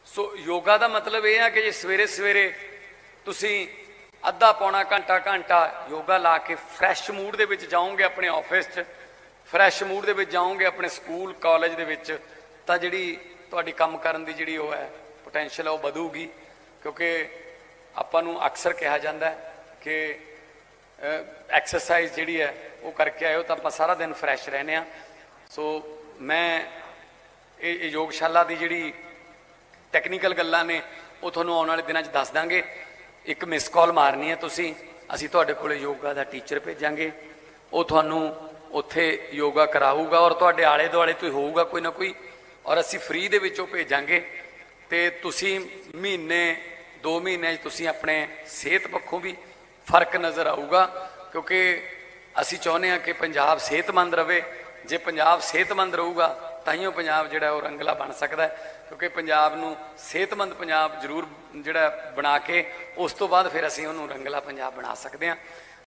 सो योगा का मतलब यह है कि जे सवेरे सवेरे तुसी अद्धा पौना घंटा घंटा योगा ला के फ्रैश मूड के विच जाओगे अपने ऑफिस च, फ्रैश मूड के विच जाओगे अपने स्कूल कॉलेज के विच, तां जिहड़ी तुहाडी काम करन दी जिहड़ी वो है पोटैंशियल है वो वधूगी। क्योंकि आपां नूं अक्सर कहा जाता है कि एक्सरसाइज जिहड़ी है वो करके आए हो तो आपां सारा दिन फ्रैश रहने आ। सो मैं ये योगशाला की जिहड़ी टैक्नीकल गल्लां ने वो तुहानूं आउण वाले दिनां 'च दस दांगे। एक मिस कॉल मारनी है तुसी, असीं तुहाडे कोले योगा का टीचर भेजांगे, वो तुहानूं उत्थे योगा कराऊगा और तुहाडे आले दुआले तो ही होऊगा कोई ना कोई, और असीं फ्री दे विच भेजांगे। तो तुसी महीने 2 महीने तुसी अपने सेहत पक्षों भी फर्क नज़र आऊगा। क्योंकि असीं चाहुंदे हां कि पंजाब सेहतमंद रहे। जे पंजाब सेहतमंद रहूगा ताइयों पंजाब जिहड़ा वो रंगला बन सकता है। क्योंकि पंजाब नूं सेहतमंद पंजाब जरूर जिहड़ा बना के उस तो बाद फिर असीं उहनूं रंगला पंजाब बना सकते हैं।